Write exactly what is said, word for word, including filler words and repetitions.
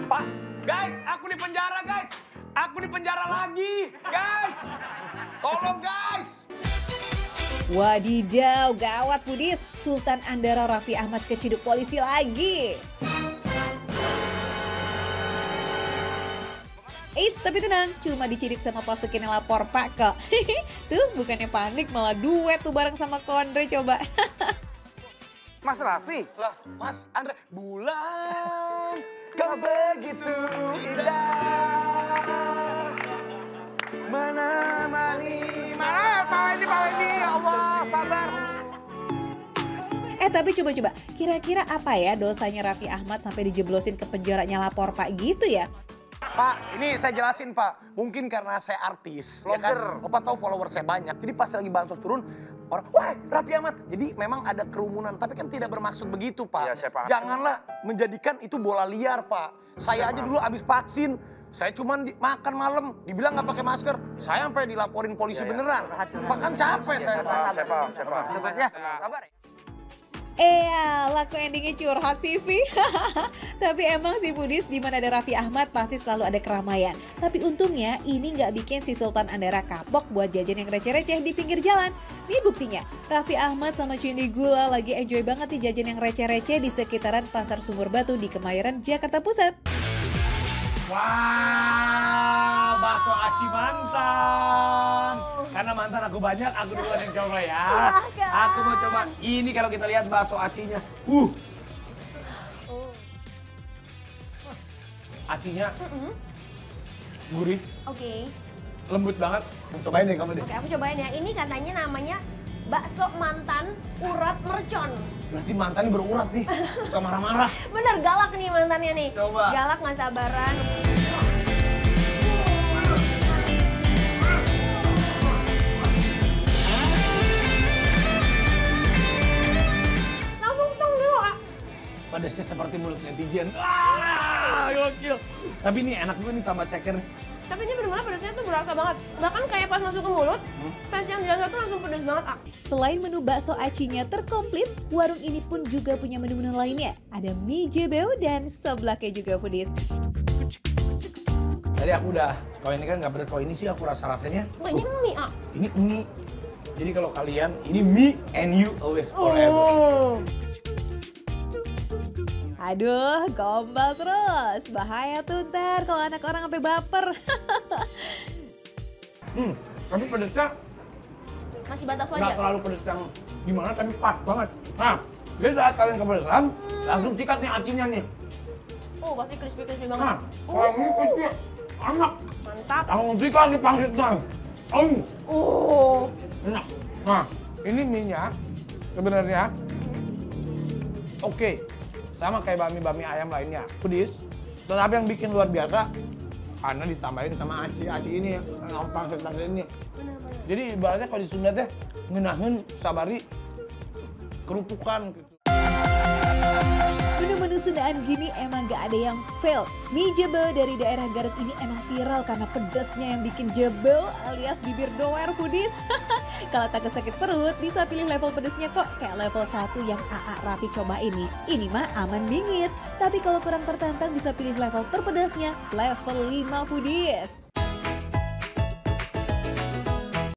Pak, guys, aku di penjara, guys. Aku di penjara lagi, guys. Tolong, guys. Wadidaw, gawat Foodies. Sultan Andara Raffi Ahmad keciduk polisi lagi. Eits, tapi tenang, cuma diciduk sama pasukin yang lapor Pak kok. Tuh, bukannya panik, malah duet tuh bareng sama Kondre coba. Mas Raffi? Lah, Mas Andre, bulan kau begitu indah. Mana mani, mana Pak ini, Pak ini, ya Allah, sabar. Eh tapi coba-coba, kira-kira apa ya dosanya Raffi Ahmad sampai dijeblosin ke penjaranya lapor Pak gitu ya? Pak, ini saya jelasin Pak. Mungkin karena saya artis, ya kan? Bapak tahu follower saya banyak. Jadi pas lagi bansos turun, orang, wah Raffi Ahmad. Jadi memang ada kerumunan, tapi kan tidak bermaksud begitu Pak. Ya, saya paham. Janganlah menjadikan itu bola liar Pak. Saya, saya aja paham. Dulu habis vaksin, saya cuma di, makan malam, dibilang nggak pakai masker. Saya sampai dilaporin polisi ya, ya. Beneran. Bahkan capek ya, saya Pak. Saya paham, saya paham. Sabar ya, sabar. Eh, laku endingnya curhat sih, Vi. Tapi emang sih Foodies, di mana ada Raffi Ahmad pasti selalu ada keramaian. Tapi untungnya ini nggak bikin si Sultan Andara kapok buat jajan yang receh-receh di pinggir jalan. Nih buktinya, Raffi Ahmad sama Cindy Gula lagi enjoy banget nih jajan yang receh-receh di sekitaran Pasar Sumur Batu di Kemayoran, Jakarta Pusat. Wah, bakso aci mantan. Karena mantan aku banyak, aku duluan yang coba ya. Aku mau coba. Ini kalau kita lihat bakso acinya. Uh. Acinya gurih. Oke. Lembut banget. Cobain deh kamu deh. Oke, aku cobain ya. Ini katanya namanya bakso mantan urat mercon. Berarti mantannya berurat nih. Suka marah-marah. Bener, galak nih mantannya nih. Coba. Galak nggak sabaran. Langsung tong dulu, ah. Pedasnya seperti mulut netizen. Ah, gokil. Tapi ini enak juga nih tambah ceker. Tapi ini benar-benar pedasnya tuh berasa banget. Bahkan kayak pas masuk ke mulut, hmm? tes yang dirasa tuh langsung pedas banget, ah. Selain menu bakso acinya terkomplit, warung ini pun juga punya menu-menu lainnya. Ada mie jebeo dan seblaknya juga Foodies. Tadi aku udah, kalau ini kan nggak pedas, kalau ini sih aku rasa-rasanya. Wah, ini mie, ah. Ini mie. Jadi kalau kalian, ini me and you always forever. Oh. Aduh, gombal terus. Bahaya tuh ntar kalau anak orang sampai baper. Hmm, tapi pedasnya masih batas wajar. nggak terlalu pedas yang gimana, tapi pas banget. Nah, jadi saat kalian kepedesan, hmm. langsung sikat nih acinya nih. Oh, pasti crispy-crispy banget. Nah, kalau ini crispy, enak. Mantap. Langsung sikat nih pangsitnya. Oh. Oh. Enak. Nah, ini mie-nya sebenarnya oke. Okay. Sama kayak bami-bami ayam lainnya, pedis. Tetapi yang bikin luar biasa, karena ditambahin sama aci-aci ini ya, pangsit-pangsit ini. Jadi ibaratnya kalau di Sunda teh, ngenahin sabari kerupukan gitu. Menu-menu Sundaan gini emang gak ada yang fail. Mie jebel dari daerah Garut ini emang viral karena pedasnya yang bikin jebel alias bibir doer Foodies. Kalau takut sakit perut bisa pilih level pedasnya kok, kayak level satu yang A A Raffi coba ini. Ini mah aman bingits, tapi kalau kurang tertantang bisa pilih level terpedasnya level lima Foodies.